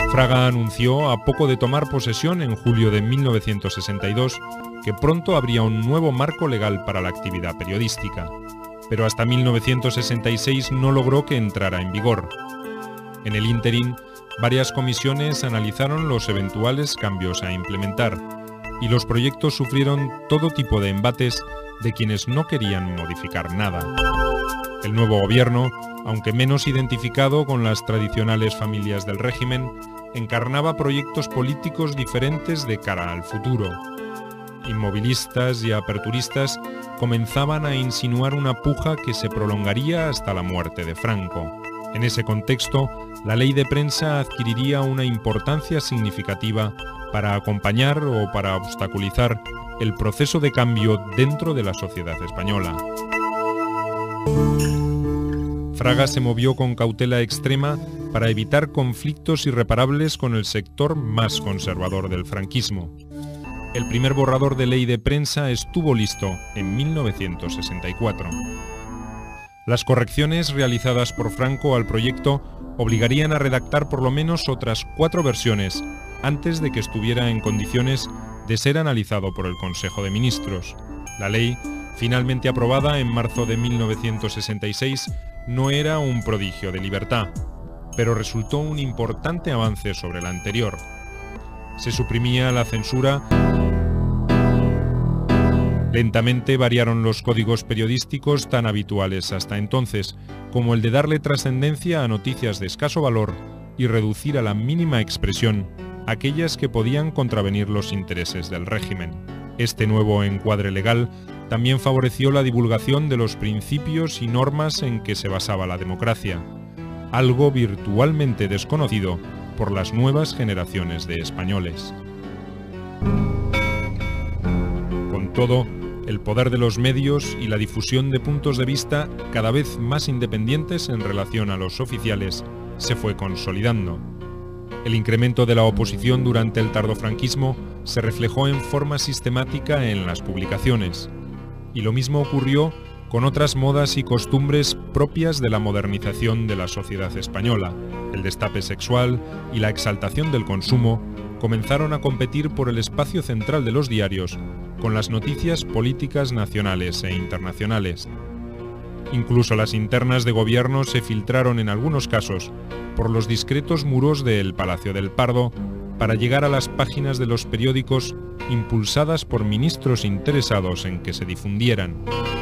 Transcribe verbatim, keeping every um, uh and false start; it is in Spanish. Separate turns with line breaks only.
Fraga anunció, a poco de tomar posesión en julio de mil novecientos sesenta y dos, que pronto habría un nuevo marco legal para la actividad periodística, pero hasta mil novecientos sesenta y seis no logró que entrara en vigor. En el ínterin, varias comisiones analizaron los eventuales cambios a implementar, y los proyectos sufrieron todo tipo de embates de quienes no querían modificar nada. El nuevo gobierno, aunque menos identificado con las tradicionales familias del régimen, encarnaba proyectos políticos diferentes de cara al futuro. Inmovilistas y aperturistas comenzaban a insinuar una puja que se prolongaría hasta la muerte de Franco. En ese contexto, la ley de prensa adquiriría una importancia significativa para acompañar o para obstaculizar el proceso de cambio dentro de la sociedad española. Fraga se movió con cautela extrema para evitar conflictos irreparables con el sector más conservador del franquismo. El primer borrador de ley de prensa estuvo listo en mil novecientos sesenta y cuatro. Las correcciones realizadas por Franco al proyecto obligarían a redactar por lo menos otras cuatro versiones antes de que estuviera en condiciones de ser analizado por el Consejo de Ministros. La ley, finalmente aprobada en marzo de mil novecientos sesenta y seis, no era un prodigio de libertad, pero resultó un importante avance sobre la anterior. Se suprimía la censura. Lentamente variaron los códigos periodísticos tan habituales hasta entonces, como el de darle trascendencia a noticias de escaso valor y reducir a la mínima expresión aquellas que podían contravenir los intereses del régimen. Este nuevo encuadre legal también favoreció la divulgación de los principios y normas en que se basaba la democracia, algo virtualmente desconocido por las nuevas generaciones de españoles. Con todo, el poder de los medios y la difusión de puntos de vista cada vez más independientes en relación a los oficiales se fue consolidando. El incremento de la oposición durante el tardofranquismo se reflejó en forma sistemática en las publicaciones, y lo mismo ocurrió con otras modas y costumbres propias de la modernización de la sociedad española. El destape sexual y la exaltación del consumo comenzaron a competir por el espacio central de los diarios con las noticias políticas nacionales e internacionales. Incluso las internas de gobierno se filtraron en algunos casos por los discretos muros del Palacio del Pardo para llegar a las páginas de los periódicos impulsadas por ministros interesados en que se difundieran.